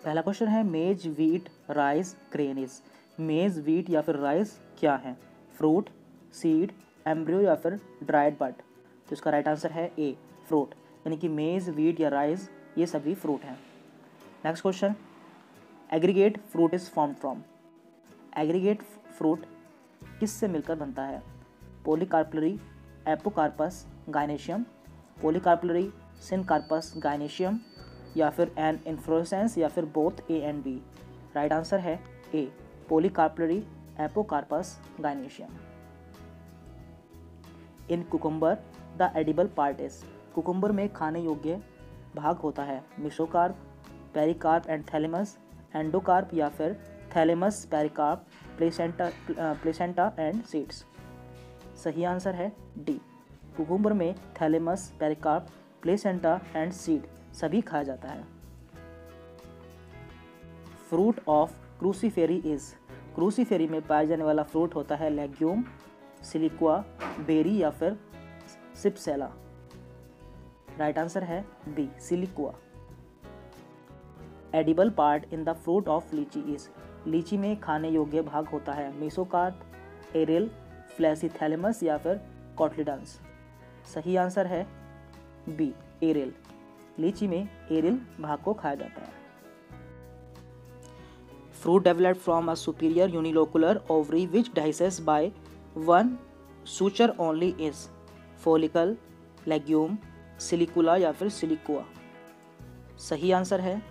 पहला क्वेश्चन है maize, wheat, rice, grain is. Maize, wheat या फिर राइस क्या है? फ्रूट, सीड, एम्ब्रियो या फिर ड्राइड बड। तो इसका राइट आंसर है ए, फ्रूट। यानी कि मेज, वीट या राइस ये सभी फ्रूट हैं। Next question, aggregate fruit is form from. Aggregate fruit किससे मिलकर बनता है? Polycarpellary, apocarpous, gynoecium, polycarpellary, syncarpous, gynoecium या फिर एन इन्फ्लोरेसेंस या फिर both A and B. Right answer है A, polycarpellary, apocarpous, gynoecium. In cucumber the edible part is. Cucumber में खाने योग्य भाग होता है mesocarp, pericarp and thalamus, endocarp या फिर thalamus, pericarp, placenta and seeds. सही आंसर है डी, कुकुम्बर में thalamus, pericarp, placenta and seed सभी खाया जाता है। Fruit of cruciferae is. Cruciferae में पाया जाने वाला फ्रूट होता है लेग्यूम, सिलिक्वा, बेरी या फिर सिप्सेला। राइट आंसर है B, siliqua. Edible part in the fruit of litchi is. Litchi में खाने योग्य भाग होता है मेसोकार्प, एरिल, फ्लैसी थैलेमस या फिर कॉटलिडन्स। सही आंसर है बी, एरिल। लीची में एरिल भाग को खाया जाता है। Fruit developed from a superior unilocular ovary which dehisces by one suture only is. Follicle, legume, silicula या फिर सिलिकुआ। सही आंसर है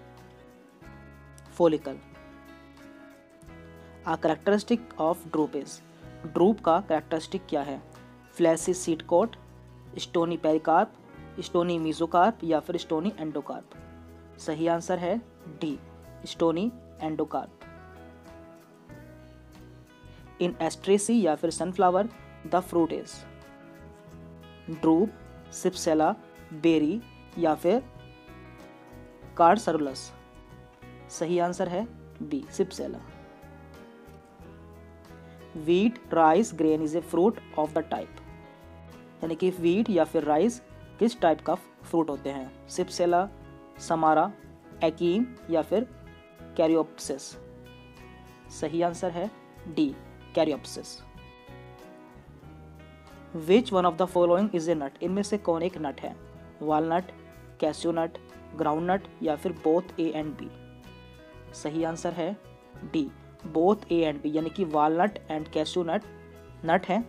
follicle. A characteristic of drupe is. Drupe का कैरेक्टरिस्टिक क्या है? Fleshy seed coat, stony pericarp, stony mesocarp या फिर stony endocarp. सही आंसर है D, stony endocarp. In Asteraceae या फिर sunflower the fruit is. Drupe, cypsela, berry या फिर कार्डसरुलस। सही आंसर है B, cypsela. Wheat, rice, grain is a fruit of the type. यानी कि वीट या फिर राइस किस टाइप का फ्रूट होते हैं? सिप्सेला, समारा, एकीम या फिर कैरियोप्सिस। सही आंसर है D, caryopsis. Which one of the following is a nut. इनमें से कौन एक नट है? Walnut, cashew nut, ground nut या फिर बोथ ए एंड बी। सही आंसर है D, both A and B, यानी कि वालनट एंड कैस्यू नट है।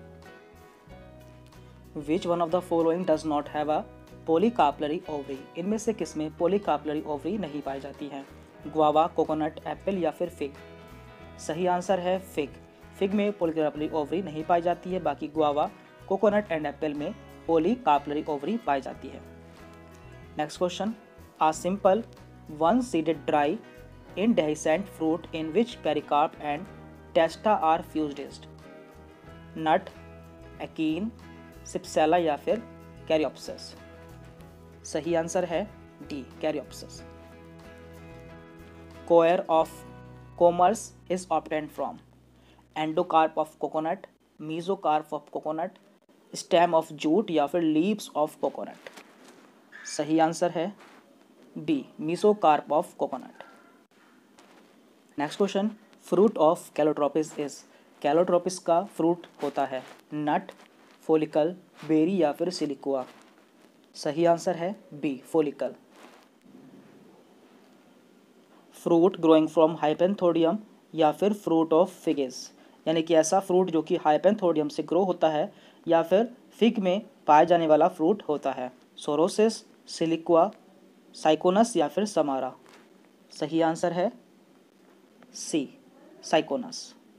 Which one of the following does not have a polycarpellary ovary. इनमें से किसमें पॉलीकार्पलरी ओवरी नहीं पाई जाती है? गुआवा, कोकोनट, एप्पल या फिर फिग। सही आंसर है फिग। फिग में पॉलीकार्पलरी ओवरी नहीं पाई जाती है, बाकी गुआवा, कोकोनट एंड एप्पल में पॉलीकार्पलरी ओवरी पाई जाती है। Next question, a simple one seeded dry indehiscent fruit in which pericarp and testa are fused. Nut, achene, cypsela या फिर कैरियोप्सिस। सही आंसर है D, caryopsis. Coir of commerce is obtained from. Endocarp of coconut, mesocarp of coconut, stem of jute या फिर leaves of coconut. सही answer है B, mesocarp of coconut. Next question, fruit of Calotropis is. Calotropis का fruit होता है नट, follicle, berry या फिर siliqua. सही आंसर है B, follicle. Fruit growing from hypanthodium या फिर फ्रूट ऑफ फिगेस। यानी कि ऐसा फ्रूट जो कि हाइपेंथोडियम से ग्रो होता है या फिर फिग में पाए जाने वाला फ्रूट होता है। सोरोसिस, सिलिकुआ, साइकोनस या फिर समारा। सही आंसर है C, syconus.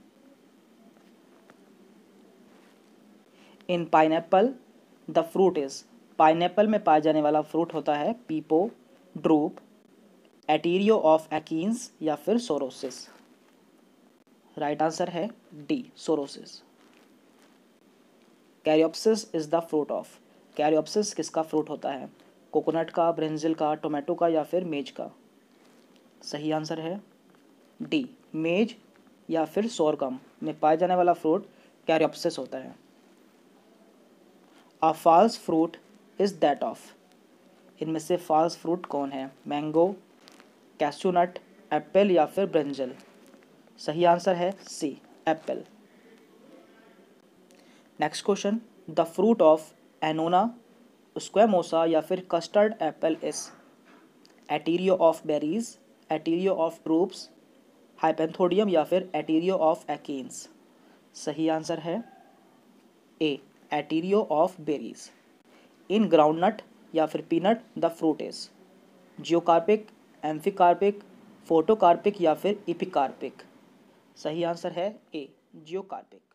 In pineapple the fruit is. Pineapple में पाया जाने वाला फ्रूट होता है पीपो, ड्रूप, एटीरियो ऑफ एकीन्स या फिर सोरोसिस। राइट आंसर है D, sorosis. Caryopsis is the fruit of. Caryopsis किसका फ्रूट होता है? कोकोनट का, ब्रिंजल का, टोमेटो का या फिर मेज का। सही आंसर है डी, मेज या फिर सोरगम में पाया जाने वाला फ्रूट कैरियोप्सिस होता है। A false fruit is that of. इनमें से फॉल्स फ्रूट कौन है? मैंगो, कैस्यू नट, एप्पल या फिर ब्रिंजल। सही आंसर है C, apple. Next question, the fruit of Annona squamosa या फिर custard apple is etaerio of berries, etaerio of drupes, hypanthodium या फिर एटीरियो ऑफ एकेन्स। सही आंसर है A, etaerio of berries. In groundnut या फिर peanut the fruit is geocarpic, amphicarpic, photocarpic या फिर इपिकार्पिक। सही आंसर है ए, जियोकार्पिक।